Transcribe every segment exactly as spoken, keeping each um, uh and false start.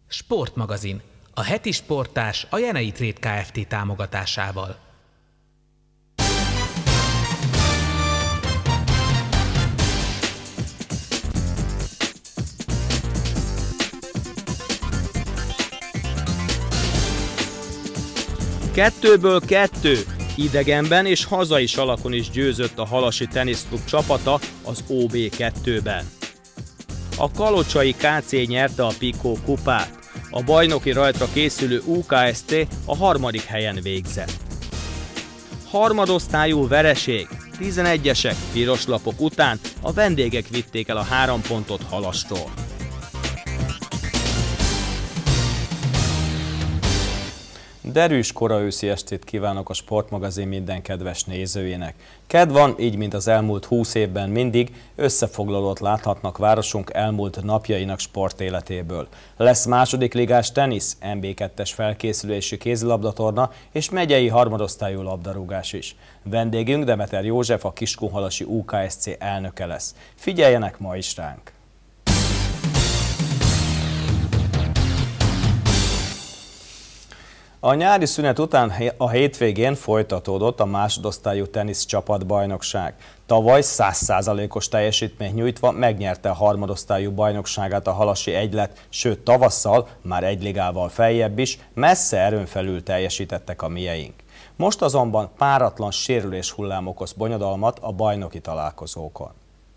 Sportmagazin, a heti sporttárs a Jenei Trade Kft. Támogatásával. Kettőből kettő. Idegenben és hazai salakon is győzött a Halasi Teniszklub csapata az o bé kettőben. A kalocsai ká cé nyerte a Picó kupát. A bajnoki rajtra készülő u ká es té a harmadik helyen végzett. Harmadosztályú vereség, tizenegyesek, piros lapok után a vendégek vitték el a három pontot Halastól. Derűs kora őszi estét kívánok a Sportmagazin minden kedves nézőjének. Kedv van, így mint az elmúlt húsz évben mindig, összefoglalót láthatnak városunk elmúlt napjainak sportéletéből. Lesz második ligás tenisz, en bé kettes felkészülési kézilabdatorna és megyei harmadosztályú labdarúgás is. Vendégünk Demeter József, a Kiskunhalasi u ká es cé elnöke lesz. Figyeljenek ma is ránk! A nyári szünet után a hétvégén folytatódott a másodosztályú tenisz csapatbajnokság. Tavaly száz százalékos teljesítményt nyújtva megnyerte a harmadosztályú bajnokságát a Halasi Egylet, sőt tavasszal már egy ligával feljebb is, messze erőn felül teljesítettek a mieink. Most azonban páratlan sérülés hullám okoz bonyodalmat a bajnoki találkozókon.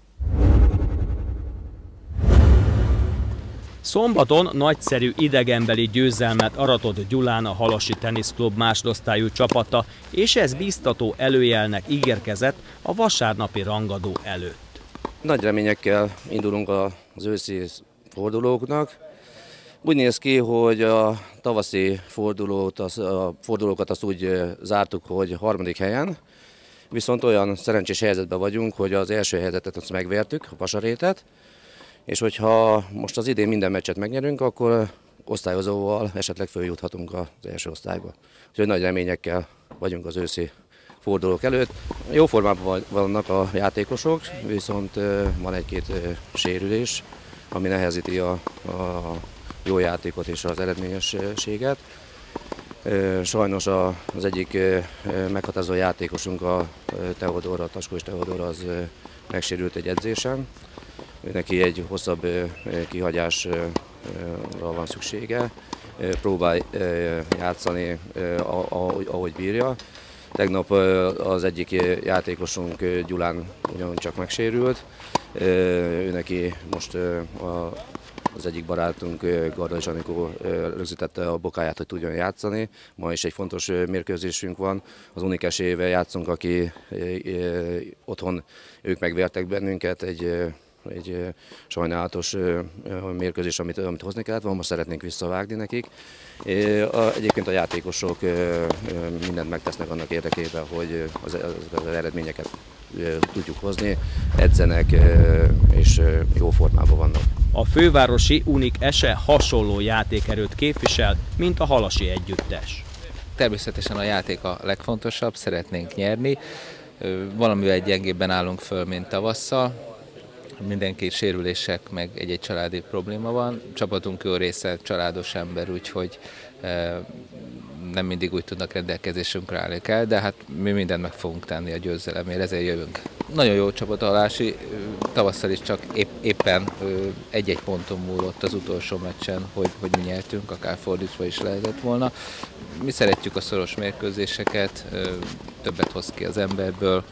Szombaton nagyszerű idegenbeli győzelmet aratott Gyulán a Halasi Teniszklub másodosztályú csapata, és ez biztató előjelnek ígérkezett a vasárnapi rangadó előtt. Nagy reményekkel indulunk az őszi fordulóknak. Úgy néz ki, hogy a tavaszi fordulót, az, a fordulókat azt úgy zártuk, hogy harmadik helyen, viszont olyan szerencsés helyzetben vagyunk, hogy az első helyzetet azt megvertük, a Vasarétet, és hogyha most az idén minden meccset megnyerünk, akkor osztályozóval esetleg följuthatunk az első osztályba. Úgyhogy nagy reményekkel vagyunk az őszi fordulók előtt. Jó formában vannak a játékosok, viszont van egy-két sérülés, ami nehezíti a, a jó játékot és az eredményességet. Sajnos az egyik meghatározó játékosunk, a Teodor, a Taskós Teodor, az megsérült egy edzésen. Neki egy hosszabb kihagyásra van szüksége, próbál játszani, ahogy bírja. Tegnap az egyik játékosunk Gyulán ugyancsak megsérült, ő neki most az egyik barátunk, Gardai Zsanikó rögzítette a bokáját, hogy tudjon játszani. Ma is egy fontos mérkőzésünk van, az Unikesével játszunk, aki otthon ők megvertek bennünket, egy egy sajnálatos mérkőzés, amit, amit hozni kellett volna, most szeretnénk visszavágni nekik. Egyébként a játékosok mindent megtesznek annak érdekében, hogy az, az eredményeket tudjuk hozni, edzenek és jó formában vannak. A fővárosi Unik Ese hasonló játékerőt képvisel, mint a halasi együttes. Természetesen a játék a legfontosabb, szeretnénk nyerni. Valamivel gyengébben állunk föl, mint tavasszal. Mindenki sérülések, meg egy-egy családi probléma van. Csapatunk jó része családos ember, úgyhogy nem mindig úgy tudnak rendelkezésünkre állni kell, de hát mi mindent meg fogunk tenni a győzelemért, ezért jövünk. Nagyon jó csapat a Halási, tavasszal is csak épp, éppen egy-egy ponton múlott az utolsó meccsen, hogy, hogy mi nyertünk, akár fordítva is lehetett volna. Mi szeretjük a szoros mérkőzéseket, többet hoz ki az emberből.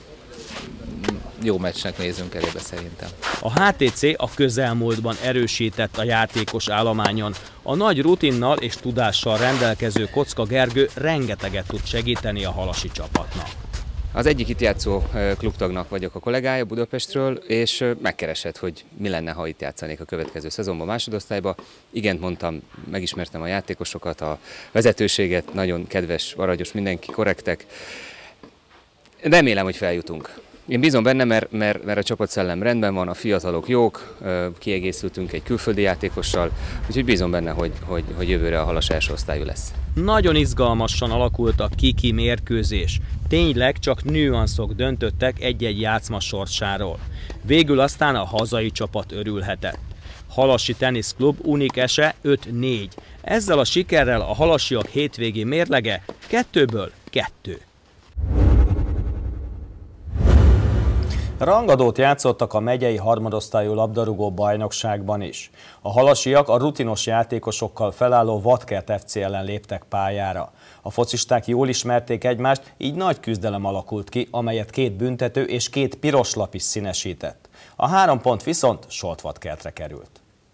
Jó meccsnek nézünk elébe szerintem. A há té cé a közelmúltban erősített a játékos állományon. A nagy rutinnal és tudással rendelkező Kocka Gergő rengeteget tud segíteni a halasi csapatnak. Az egyik itt játszó klubtagnak vagyok a kollégája Budapestről, és megkeresett, hogy mi lenne, ha itt játszanék a következő szezonban másodosztályba. Igent mondtam, megismertem a játékosokat, a vezetőséget, nagyon kedves, aranyos, mindenki korrektek. Remélem, hogy feljutunk. Én bízom benne, mert, mert, mert a csapatszellem rendben van, a fiatalok jók, kiegészültünk egy külföldi játékossal, úgyhogy bízom benne, hogy, hogy, hogy jövőre a Halas első osztályú lesz. Nagyon izgalmasan alakult a kiki mérkőzés. Tényleg csak nüanszok döntöttek egy-egy játszma sorsáról. Végül aztán a hazai csapat örülhetett. Halasi Teniszklub Unikese öt négy. Ezzel a sikerrel a halasiak hétvégi mérlege kettőből kettő. Rangadót játszottak a megyei harmadosztályú labdarúgó bajnokságban is. A halasiak a rutinos játékosokkal felálló Vadkert ef cé ellen léptek pályára. A focisták jól ismerték egymást, így nagy küzdelem alakult ki, amelyet két büntető és két piros lap is színesített. A három pont viszont Soltvadkertre került.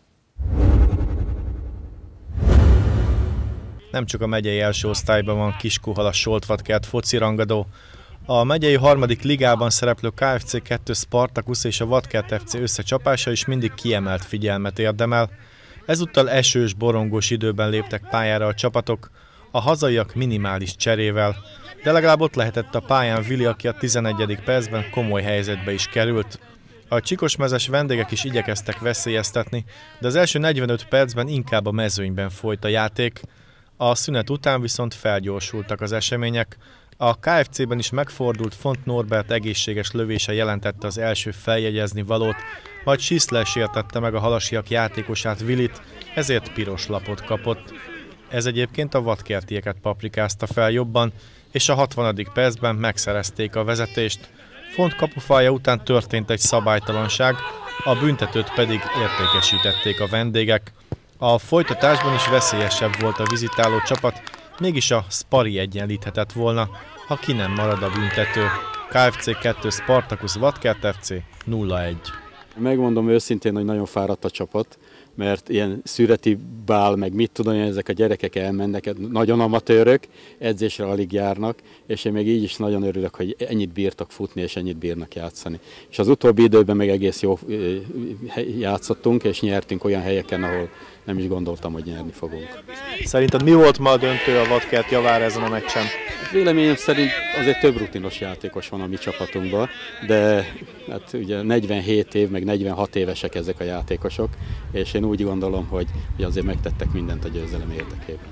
Nem csak a megyei első osztályban van Kiskunhalas Soltvadkert foci rangadó. A megyei harmadik ligában szereplő ká ef cé kettő Spartacus és a Vadkert ef cé összecsapása is mindig kiemelt figyelmet érdemel. Ezúttal esős, borongós időben léptek pályára a csapatok, a hazaiak minimális cserével, de legalább ott lehetett a pályán Vili, aki a tizenegyedik percben komoly helyzetbe is került. A csikosmezes vendégek is igyekeztek veszélyeztetni, de az első negyvenöt percben inkább a mezőnyben folyt a játék. A szünet után viszont felgyorsultak az események. A ká ef cében is megfordult Font Norbert egészséges lövése jelentette az első feljegyezni valót, majd Schiessler sértette meg a halasiak játékosát Vilit, ezért piros lapot kapott. Ez egyébként a vadkertieket paprikázta fel jobban, és a hatvanadik percben megszerezték a vezetést. Font kapufája után történt egy szabálytalanság, a büntetőt pedig értékesítették a vendégek. A folytatásban is veszélyesebb volt a vizitáló csapat, mégis a Spari egyenlíthetett volna, ha ki nem marad a büntető. ká ef cé kettő Spartacus Vadkert ef cé nulla egy. Megmondom őszintén, hogy nagyon fáradt a csapat, mert ilyen szüreti bál, meg mit tudom, ezek a gyerekek elmennek, nagyon amatőrök, edzésre alig járnak, és én még így is nagyon örülök, hogy ennyit bírtak futni, és ennyit bírnak játszani. És az utóbbi időben meg egész jó játszottunk, és nyertünk olyan helyeken, ahol nem is gondoltam, hogy nyerni fogunk. Szerinted mi volt ma a döntő a Vadkert javára ezen a meccsen? Véleményem szerint azért több rutinos játékos van a mi csapatunkban, de hát ugye negyvenhét év, meg negyvenhat évesek ezek a játékosok, és én úgy gondolom, hogy, hogy azért megtettek mindent a győzelem érdekében.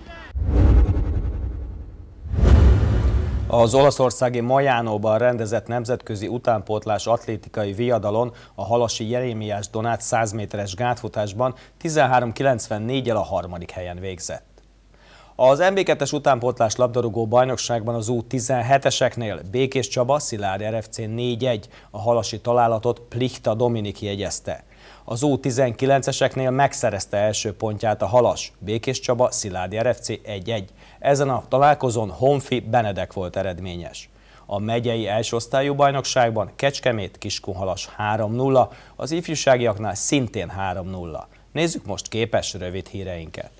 Az olaszországi Majánóban rendezett nemzetközi utánpótlás atlétikai viadalon a halasi Jeremiás Donát száz méteres gátfutásban tizenhárom kilencvennégyel a harmadik helyen végzett. Az em bé kettes utánpótlás labdarúgó bajnokságban az U tizenheteseknél Békés Csaba Szilárd er ef cé négy egy, a halasi találatot Plichta Dominik jegyezte. Az U tizenkilenceseknél megszerezte első pontját a Halas, Békés Csaba Szilárd er ef cé egy egy. Ezen a találkozón Honfi Benedek volt eredményes. A megyei elsőosztályú bajnokságban Kecskemét Kiskunhalas három nulla, az ifjúságiaknál szintén három nulla. Nézzük most képes rövid híreinket.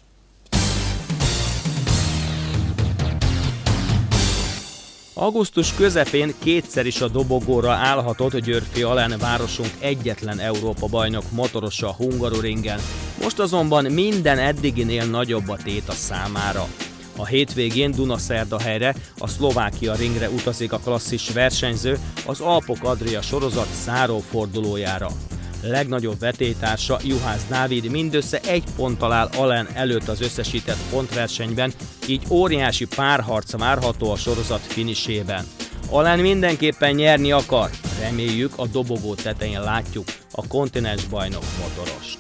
Augusztus közepén kétszer is a dobogóra állhatott Györfi Alen városunk egyetlen Európa-bajnok motorosa a Hungaroringen. Most azonban minden eddiginél nagyobb a tét a számára. A hétvégén Dunaszerdahelyre, a Szlovákia ringre utazik a klasszis versenyző az Alpok Adria sorozat zárófordulójára. Legnagyobb vetélytársa Juhász Dávid mindössze egy ponttal áll Alen előtt az összesített pontversenyben, így óriási párharc várható a sorozat finisében. Alen mindenképpen nyerni akar, reméljük a dobogó tetején látjuk a kontinensbajnok motorost.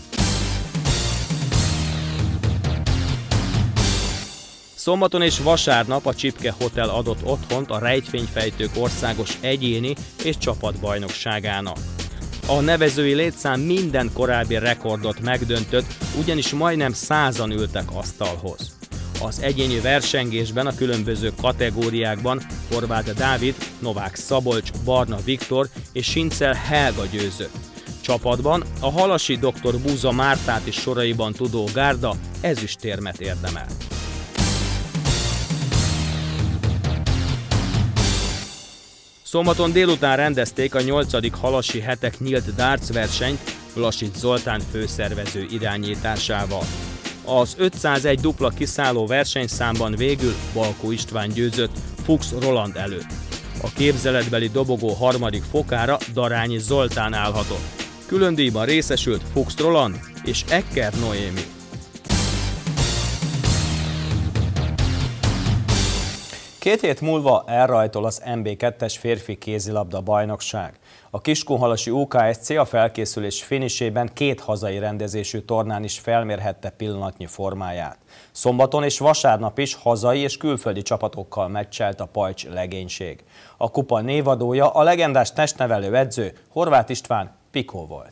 Szombaton és vasárnap a Csipke Hotel adott otthont a rejtvényfejtők országos egyéni és csapatbajnokságának. A nevezői létszám minden korábbi rekordot megdöntött, ugyanis majdnem százan ültek asztalhoz. Az egyéni versengésben a különböző kategóriákban Horváth Dávid, Novák Szabolcs, Barna Viktor és Sincel Helga győzött. Csapatban a halasi doktor Búza Mártát is soraiban tudó gárda ezüstérmet érdemel. Szombaton délután rendezték a nyolcadik halasi hetek nyílt darts versenyt Vlasics Zoltán főszervező irányításával. Az ötszázegy dupla kiszálló versenyszámban végül Balkó István győzött Fuchs Roland előtt. A képzeletbeli dobogó harmadik fokára Darányi Zoltán állhatott. Külön díjban részesült Fuchs Roland és Ecker Noémi. Két hét múlva elrajtol az em bé kettes férfi kézilabda bajnokság. A A Kiskunhalasi u ká es cé a felkészülés finisében két hazai rendezésű tornán is felmérhette pillanatnyi formáját. Szombaton és vasárnap is hazai és külföldi csapatokkal meccselt a Pajcs legénység. A kupa névadója a legendás testnevelő edző Horváth István Pikó volt.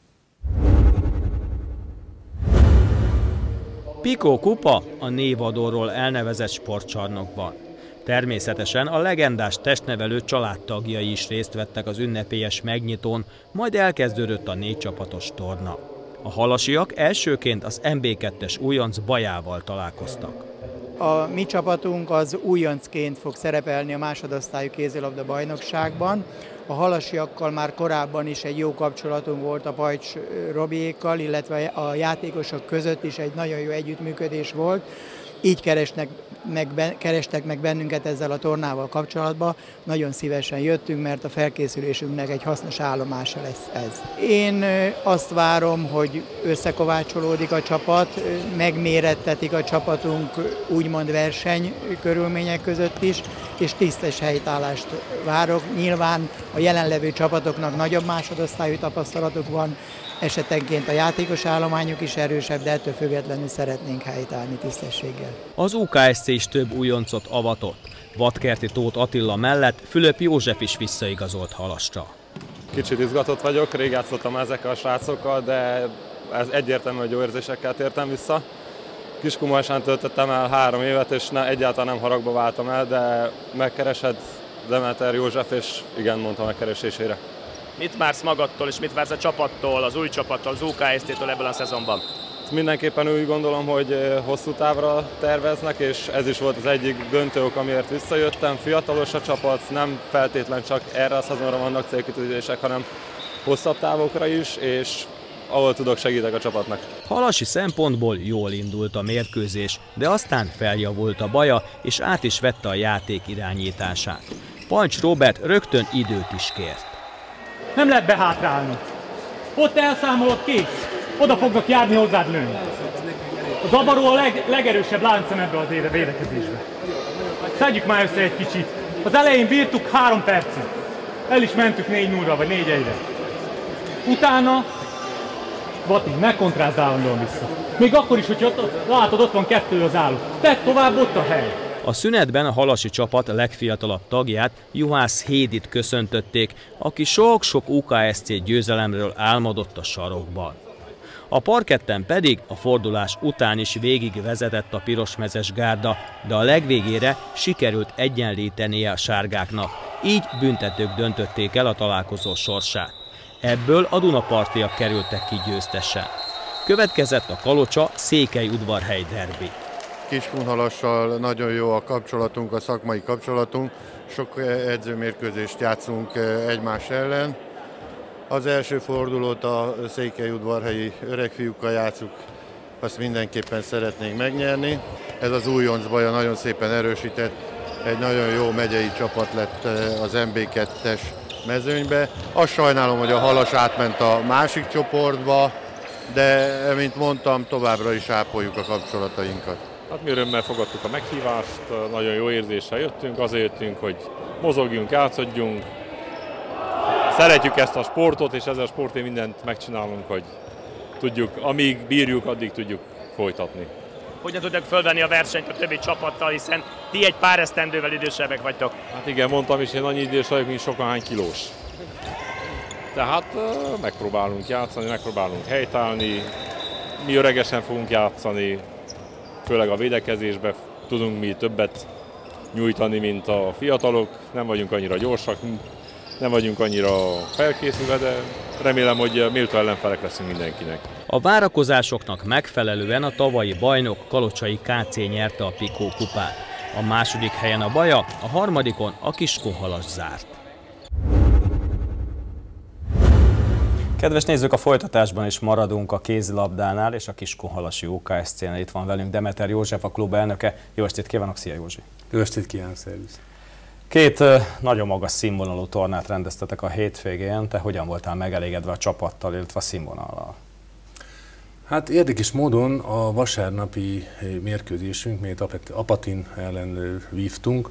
Pikó kupa a névadóról elnevezett sportcsarnokban. Természetesen a legendás testnevelő családtagjai is részt vettek az ünnepélyes megnyitón, majd elkezdődött a négy csapatos torna. A halasiak elsőként az em bé kettes újonc Bajával találkoztak. A mi csapatunk az újoncként fog szerepelni a másodosztályú kézilabda bajnokságban. A halasiakkal már korábban is egy jó kapcsolatunk volt a Pajcs Robiékkal, illetve a játékosok között is egy nagyon jó együttműködés volt. Így keresnek meg, kerestek meg bennünket ezzel a tornával kapcsolatban. Nagyon szívesen jöttünk, mert a felkészülésünknek egy hasznos állomása lesz ez. Én azt várom, hogy összekovácsolódik a csapat, megmérettetik a csapatunk úgymond verseny körülmények között is, és tisztes helytállást várok. Nyilván a jelenlevő csapatoknak nagyobb másodosztályú tapasztalatuk van, esetenként a játékos állományuk is erősebb, de ettől függetlenül szeretnénk helytállni tisztességgel. Az u ká es cé is több újoncot avatott. Vadkerti Tóth Attila mellett Fülöp József is visszaigazolt Halasra. Kicsit izgatott vagyok, rég játszottam ezekkel a srácokkal, de ez egyértelmű, hogy jó érzésekkel tértem vissza. Kiskunhalsán töltöttem el három évet, és ne, egyáltalán nem haragba váltam el, de megkeresed Demeter József, és igen, mondta megkeresésére. Mit vársz magadtól, és mit vársz a csapattól, az új csapattól, az u ká es cé-től ebben a szezonban? Mindenképpen úgy gondolom, hogy hosszú távra terveznek, és ez is volt az egyik döntő ok, amiért visszajöttem. Fiatalos a csapat, nem feltétlen csak erre a szezonra vannak célkitűzések, hanem hosszabb távokra is, és ahol tudok, segítek a csapatnak. Halasi szempontból jól indult a mérkőzés, de aztán feljavult a baja, és át is vette a játék irányítását. Pajcs Róbert rögtön időt is kért. Nem lehet behátrálni. Ott elszámolod, kész. Oda fognak járni hozzád lőni. A zavaró a leg, legerősebb láncem ebbe az védekezésbe. Szedjük már össze egy kicsit. Az elején bírtuk három percet. El is mentük négy nullra vagy négy egyre. Utána Vati, ne kontrázz állandóan vissza. Még akkor is, hogy ott, látod, ott van kettő az álló. Tedd tovább, ott a hely. A szünetben a halasi csapat legfiatalabb tagját, Juhász Hédit köszöntötték, aki sok-sok u ká es cé győzelemről álmodott a sarokban. A parketten pedig a fordulás után is végig vezetett a pirosmezes gárda, de a legvégére sikerült egyenlítenie a sárgáknak, így büntetők döntötték el a találkozó sorsát. Ebből a Dunapartiak kerültek ki győztesen. Következett a Kalocsa-Székelyudvarhely derbi. Kiskunhalassal nagyon jó a kapcsolatunk, a szakmai kapcsolatunk. Sok edzőmérkőzést játszunk egymás ellen. Az első fordulót a székelyudvarhelyi öregfiúkkal játszuk, azt mindenképpen szeretnénk megnyerni. Ez az újonc Baja nagyon szépen erősített, egy nagyon jó megyei csapat lett az em bé kettes mezőnybe. Azt sajnálom, hogy a Halas átment a másik csoportba, de mint mondtam, továbbra is ápoljuk a kapcsolatainkat. Hát mi örömmel fogadtuk a meghívást, nagyon jó érzéssel jöttünk, azért jöttünk, hogy mozogjunk, játszodjunk. Szeretjük ezt a sportot, és ezzel a sportért mindent megcsinálunk, hogy tudjuk, amíg bírjuk, addig tudjuk folytatni. Hogyan tudják fölvenni a versenyt a többi csapattal, hiszen ti egy pár esztendővel idősebbek vagytok? Hát igen, mondtam is, én annyi idős vagyok, mint sokahány kilós. Tehát megpróbálunk játszani, megpróbálunk helytállni, mi öregesen fogunk játszani, főleg a védekezésben tudunk mi többet nyújtani, mint a fiatalok, nem vagyunk annyira gyorsak, nem vagyunk annyira felkészülve, de remélem, hogy méltó ellenfelek leszünk mindenkinek. A várakozásoknak megfelelően a tavalyi bajnok Kalocsai ká cé nyerte a Pikó kupát. A második helyen a Baja, a harmadikon a Kiskunhalas zárt. Kedves nézők, a folytatásban is maradunk a kézilabdánál és a Kiskunhalasi u ká es cé-nél. Itt van velünk Demeter József, a klub elnöke. Jó estét kívánok, szia Józsi! Jó estét kívánok, szervusz! Két nagyon magas színvonalú tornát rendeztetek a hétvégén. Te hogyan voltál megelégedve a csapattal, illetve a színvonallal? Hát érdekes módon a vasárnapi mérkőzésünk, melyet Apatin ellen vívtunk,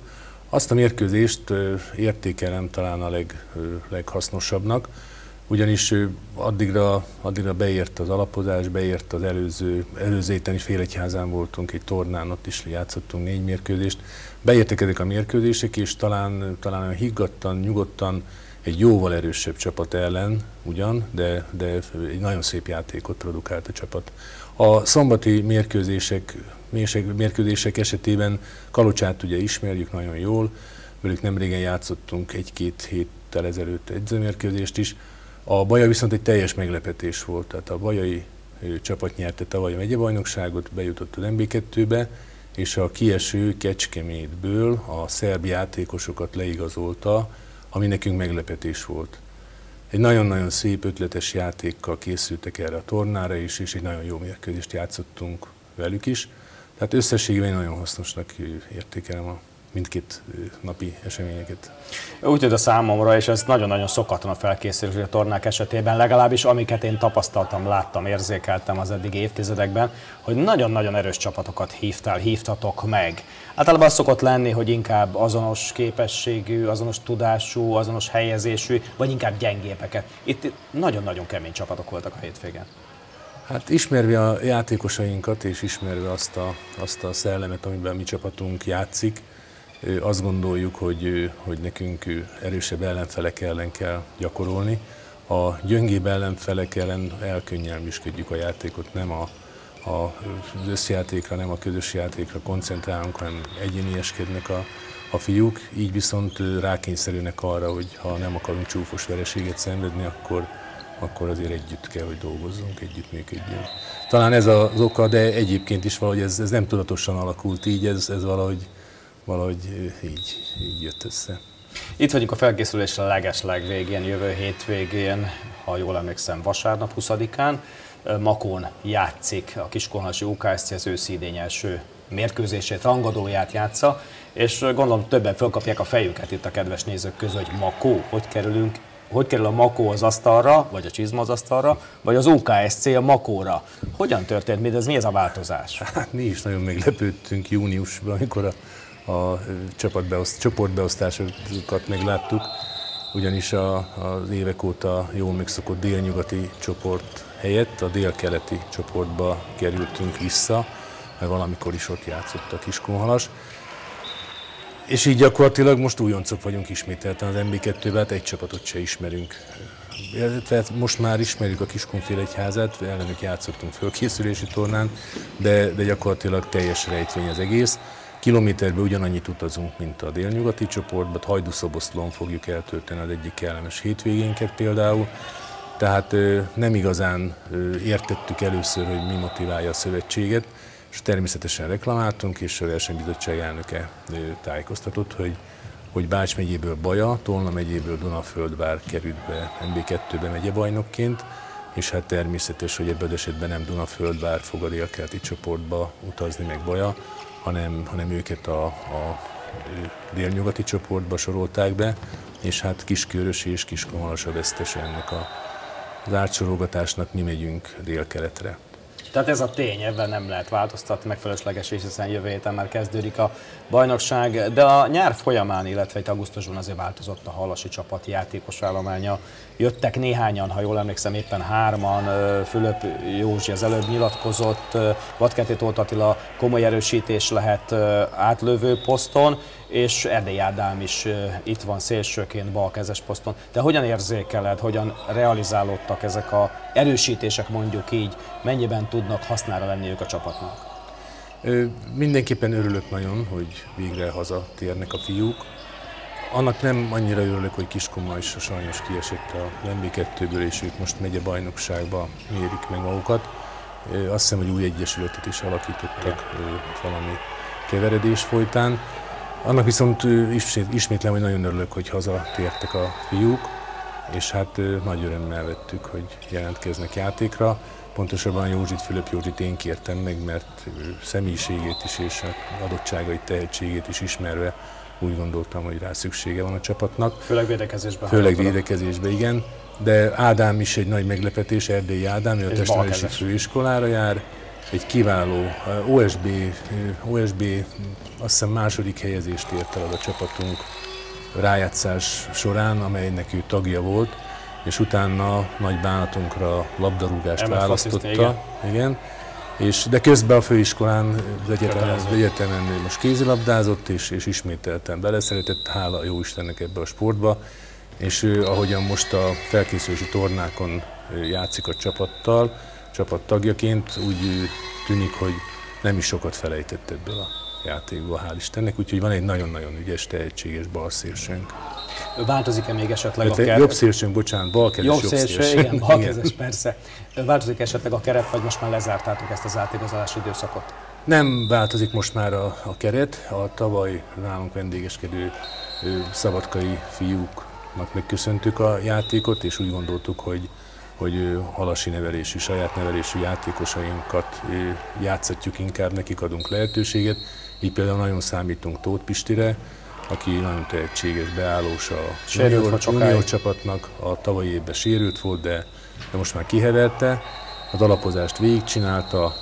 Azt a mérkőzést értékelem talán a leg, leghasznosabbnak, ugyanis addigra, addigra beért az alapozás, beért az előző, előző héten is Félegyházán voltunk, egy tornán, ott is játszottunk négy mérkőzést. Beértek ezek a mérkőzések, és talán, talán olyan higgadtan, nyugodtan egy jóval erősebb csapat ellen ugyan, de, de egy nagyon szép játékot produkált a csapat. A szombati mérkőzések, mérkőzések esetében Kalocsát ugye ismerjük nagyon jól, velük nem régen játszottunk egy-két héttel ezelőtt edzőmérkőzést is. A Baja viszont egy teljes meglepetés volt, tehát a bajai csapat nyerte tavaly a megyebajnokságot, bejutott az em bé kettőbe, és a kieső Kecskemétből a szerb játékosokat leigazolta, ami nekünk meglepetés volt. Egy nagyon-nagyon szép, ötletes játékkal készültek erre a tornára is, és egy nagyon jó mérkőzést játszottunk velük is. Tehát összességében nagyon hasznosnak értékelem a mindkét napi eseményeket. Úgy tűnt a számomra, és ez nagyon-nagyon szokatlan a felkészülés a tornák esetében, legalábbis amiket én tapasztaltam, láttam, érzékeltem az eddigi évtizedekben, hogy nagyon-nagyon erős csapatokat hívtál, hívtatok meg. Általában az szokott lenni, hogy inkább azonos képességű, azonos tudású, azonos helyezésű, vagy inkább gyengébbeket. Itt nagyon-nagyon kemény csapatok voltak a hétvégén. Hát ismerve a játékosainkat, és ismerve azt a, azt a szellemet, amiben mi csapatunk játszik, azt gondoljuk, hogy, hogy nekünk erősebb ellenfelek ellen kell gyakorolni. A gyöngébb ellenfelek ellen elkönnyelműsködjük a játékot, nem a, a, az összjátékra, nem a közös játékra koncentrálunk, hanem egyénieskednek a, a fiúk. Így viszont rákényszerülnek arra, hogy ha nem akarunk csúfos vereséget szenvedni, akkor, akkor azért együtt kell, hogy dolgozzunk, együtt működjünk. Talán ez az oka, de egyébként is valahogy ez, ez nem tudatosan alakult így, ez, ez valahogy valahogy így, így jött össze. Itt vagyunk a felkészülésre a legesleg végén, jövő hétvégén, ha jól emlékszem, vasárnap huszadikán. Makón játszik a Kiskunhalasi u ká es cé az őszi idény első mérkőzését, rangadóját játsza, és gondolom többen fölkapják a fejüket itt a kedves nézők közül, hogy Makó, hogy kerülünk, hogy kerül a Makó az asztalra, vagy a csizma az asztalra, vagy az u ká es cé a Makóra. Hogyan történt mindez, mi ez a változás? Hát mi is nagyon meglepődtünk júniusban, amikor a a csapatbeoszt, csoportbeosztásokat megláttuk, ugyanis a, az évek óta jól megszokott délnyugati csoport helyett a délkeleti csoportba kerültünk vissza, mert valamikor is ott játszott a Kiskunhalas. És így gyakorlatilag most újoncok vagyunk ismételten az em bé kettőben, hát egy csapatot se ismerünk. Tehát most már ismerjük a Kiskunfélegyházát, ellenük játszottunk fölkészülési tornán, de, de gyakorlatilag teljes rejtvény az egész. Kilométerben ugyanannyit utazunk, mint a délnyugati csoportban, Hajdúszoboszlón fogjuk eltölteni az egyik kellemes hétvégénket például. Tehát nem igazán értettük először, hogy mi motiválja a szövetséget, és természetesen reklamáltunk, és a versenybizottság elnöke tájékoztatott, hogy, hogy Bács megyéből Baja, Tolna megyéből Dunaföldvár került be em bé kettőbe megyebajnokként, és hát természetes, hogy ebben az esetben nem Dunaföldvár fog a délkeleti csoportba utazni, meg Baja, hanem, hanem őket a, a délnyugati csoportba sorolták be, és hát Kiskörösi és Kiskunhalas a vesztese ennek a, az átsorogatásnak, mi megyünk délkeletre. Tehát ez a tény, ebben nem lehet változtatni, meg fölösleges is, hiszen jövő héten már kezdődik a bajnokság, de a nyár folyamán, illetve itt augusztusban azért változott a halasi csapat játékos állománya. Jöttek néhányan, ha jól emlékszem, éppen hárman, Fülöp Józsi az előbb nyilatkozott, Vadkerti Tóth Attila komoly erősítés lehet átlövő poszton, és Erdély Ádám is itt van szélsőként balkezes poszton. De hogyan érzékeled, hogyan realizálódtak ezek az erősítések, mondjuk így, mennyiben tudnak hasznára lenni ők a csapatnak? Mindenképpen örülök nagyon, hogy végre hazatérnek a fiúk. Annak nem annyira örülök, hogy Kiskunma is sajnos kiesett a em bé kettőből, és ők most megyebajnokságba mérik meg magukat. Azt hiszem, hogy új egyesületet is alakítottak valami keveredés folytán. Annak viszont ismétlem, hogy nagyon örülök, hogy hazatértek a fiúk, és hát nagy örömmel vettük, hogy jelentkeznek játékra. Pontosabban Józsit, Fülöp Józsit én kértem meg, mert személyiségét is és adottságait, tehetségét is ismerve úgy gondoltam, hogy rá szüksége van a csapatnak. Főleg védekezésben. Főleg védekezésben, igen. De Ádám is egy nagy meglepetés, Erdély Ádám, ő a testnevelési főiskolára jár, egy kiváló o es bé, o es bé azt hiszem második helyezést ért el az a csapatunk rájátszás során, amelynek ő tagja volt, és utána nagy bánatunkra labdarúgást em ef választotta. Igen. Igen. És, de közben a főiskolán, az egyetemen, az egyetemen most kézilabdázott, és, és ismételten beleszeretett, hála jó Istennek ebbe a sportba, és ő, ahogyan most a felkészülési tornákon játszik a csapattal, csapattagjaként, úgy tűnik, hogy nem is sokat felejtett ebből a játékból, hál' Istennek, úgyhogy van egy nagyon-nagyon ügyes, tehetséges balszélsőnk. Változik-e még esetleg a keret? Jobb szélsőnk, bocsánat, balkezes jobb, jobb szélső. Igen, balkezes, persze. Változik esetleg a keret, vagy most már lezártátok ezt az átigazolási időszakot? Nem változik most már a, a keret. A tavaly nálunk vendégeskedő szabadkai fiúknak megköszöntük a játékot, és úgy gondoltuk, hogy hogy halasi nevelésű, saját nevelésű játékosainkat játszatjuk inkább, nekik adunk lehetőséget. Így például nagyon számítunk Tóth Pistire, aki nagyon tehetséges beállós a junior, junior csapatnak, a tavalyi évben sérült volt, de, de most már kiheverte, az alapozást végigcsinálta,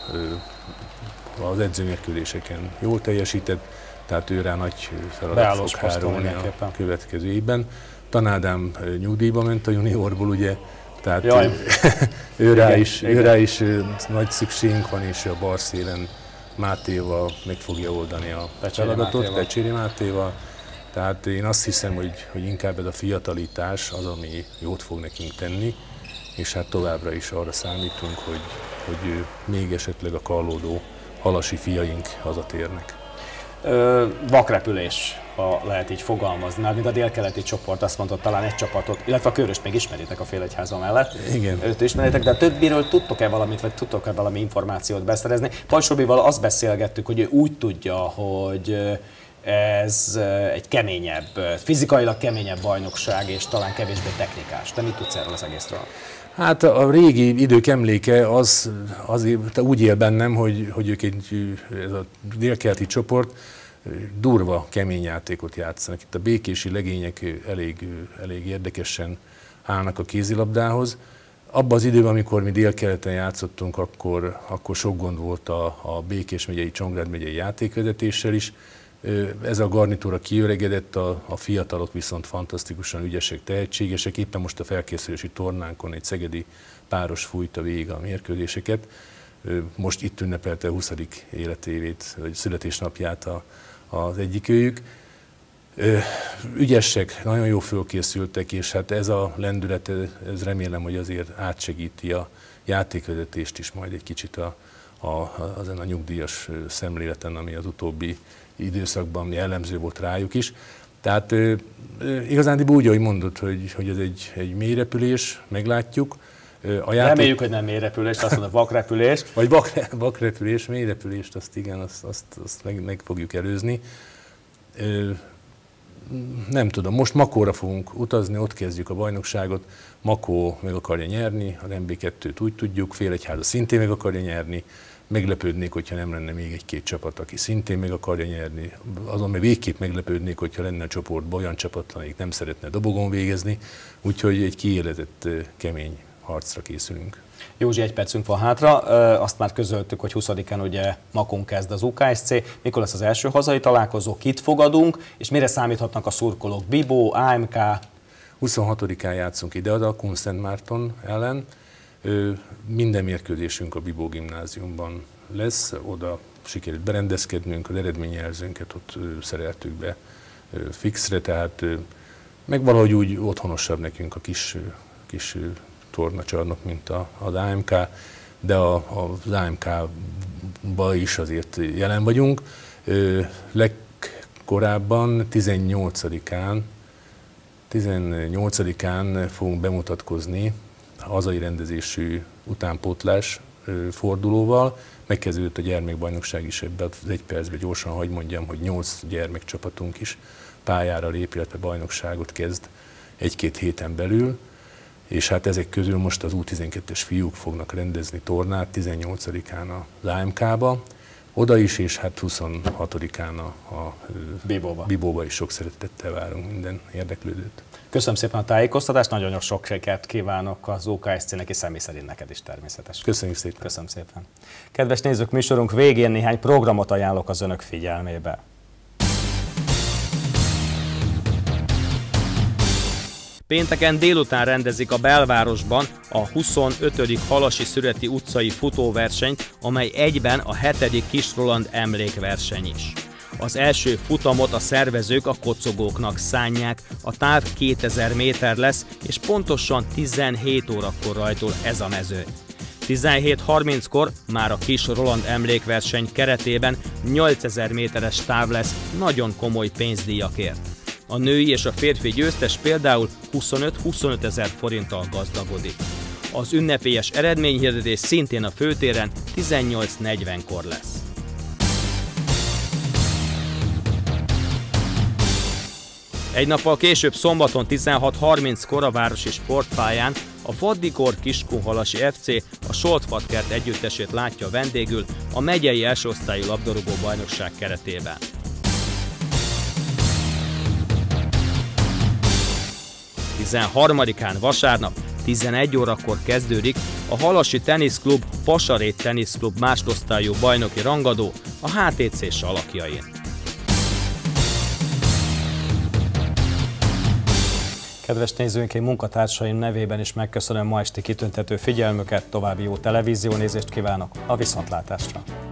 az edzőmérkőzéseken jól teljesített, tehát ő rá nagy feladat fog hárulni a következő évben. Tanádám nyugdíjba ment a juniorból, ugye, tehát ő, ő, rá is, ő rá is nagy szükségünk van, és a bal szélen Mátéval meg fogja oldani a feladatot, Pecséri Mátéval. Tehát én azt hiszem, hogy, hogy inkább ez a fiatalítás az, ami jót fog nekünk tenni, és hát továbbra is arra számítunk, hogy, hogy még esetleg a kallódó halasi fiaink hazatérnek. Ö, vakrepülés, ha lehet így fogalmazni, mert mint a délkeleti csoport azt mondta, talán egy csapatot, illetve a Köröst még ismeritek a Félegyháza mellett. Igen. Őt ismeritek, de a többiről tudtok-e valamit, vagy tudtok-e valami információt beszerezni? Pajcs Robival azt beszélgettük, hogy ő úgy tudja, hogy ez egy keményebb, fizikailag keményebb bajnokság, és talán kevésbé technikás. Te mit tudsz erről az egészről? Hát a régi idők emléke az, az úgy él bennem, hogy, hogy ők egy, ez a délkeleti csoport durva, kemény játékot játszanak. Itt a békési legények elég, elég érdekesen állnak a kézilabdához. Abban az időben, amikor mi délkeleten játszottunk, akkor, akkor sok gond volt a, a Békés megyei, Csongrád megyei játékvezetéssel is. Ez a garnitúra kiöregedett, a, a fiatalok viszont fantasztikusan ügyesek, tehetségesek. Éppen most a felkészülési tornánkon egy szegedi páros fújta végig a mérkőzéseket. Most itt ünnepelte a huszadik életévét, vagy születésnapját a, az egyikőjük. Ügyesek, nagyon jó fölkészültek, és hát ez a lendület, ez remélem, hogy azért átsegíti a játékvezetést is majd egy kicsit a, a, azon a nyugdíjas szemléleten, ami az utóbbi időszakban jellemző volt rájuk is. Tehát e, e, igazán úgy, ahogy mondod, hogy, hogy ez egy, egy mélyrepülés, meglátjuk. A játék... Reméljük, hogy nem mélyrepülés, azt mondod, vakrepülés. Vagy vakre, vakrepülés, mélyrepülést, azt igen, azt, azt, azt meg, meg fogjuk előzni. E, nem tudom, most Makóra fogunk utazni, ott kezdjük a bajnokságot. Makó meg akarja nyerni, a em bé kettőt úgy tudjuk, Félegyháza szintén meg akarja nyerni. Meglepődnék, hogyha nem lenne még egy-két csapat, aki szintén meg akarja nyerni. Azon meg végképp meglepődnék, hogyha lenne a csoportban olyan csapat, amelyik nem szeretne dobogon végezni. Úgyhogy egy kiélezett, kemény harcra készülünk. Józsi, egy percünk van hátra. Azt már közöltük, hogy huszadikán ugye Makón kezd az u ká es cé. Mikor lesz az első hazai találkozó, kit fogadunk, és mire számíthatnak a szurkolók? Bibó, á em ká? huszonhatodikán játszunk ide a Kunszentmárton ellen. Minden mérkőzésünk a Bibó gimnáziumban lesz, oda sikerült berendezkednünk, az eredményjelzőnket ott szereltük be fixre, tehát meg valahogy úgy otthonosabb nekünk a kis, kis tornacsarnok, mint az á em ká, de a, az á em ká-ba is azért jelen vagyunk. Legkorábban tizennyolcadikán, tizennyolcadikán fogunk bemutatkozni hazai rendezésű utánpótlás fordulóval. Megkezdődött a gyermekbajnokság is ebben az egy percben, gyorsan hagy mondjam, hogy nyolc gyermekcsapatunk is pályára lép, illetve bajnokságot kezd egy-két héten belül, és hát ezek közül most az u tizenkettes fiúk fognak rendezni tornát tizennyolcadikán az á em ká-ba. oda is, és hát huszonhatodikán a, a Bibóba. Bibóba is sok szeretettel várunk minden érdeklődőt. Köszönöm szépen a tájékoztatást, nagyon sok sikert kívánok az o ká es cé-nek, és személy szerint neked is természetesen. Köszönjük szépen. Köszönöm szépen. Kedves nézők, műsorunk végén néhány programot ajánlok az önök figyelmébe. Pénteken délután rendezik a belvárosban a huszonötödik Halasi Szüreti utcai futóversenyt, amely egyben a hetedik Kis Roland emlékverseny is. Az első futamot a szervezők a kocogóknak szánják, a táv kétezer méter lesz, és pontosan tizenhét órakor rajtol ez a mezőny. tizenhét harminckor már a Kis Roland emlékverseny keretében nyolcezer méteres táv lesz nagyon komoly pénzdíjakért. A női és a férfi győztes például huszonöt-huszonöt ezer forinttal gazdagodik. Az ünnepélyes eredményhirdetés szintén a főtéren tizennyolc negyvenkor lesz. Egy nappal később szombaton tizenhat harminckor a városi sportpályán a Faddikor Kiskunhalasi ef cé a Soltvatkert együttesét látja vendégül a megyei elsőosztályú labdarúgó bajnokság keretében. tizenharmadikán vasárnap tizenegy órakor kezdődik a Halasi Teniszklub Pasarét Teniszklub másodosztályú bajnoki rangadó a há té cé salakjain. Kedves nézőink, én munkatársaim nevében is megköszönöm ma esti kitüntető figyelmüket, további jó televíziónézést kívánok, a viszontlátásra!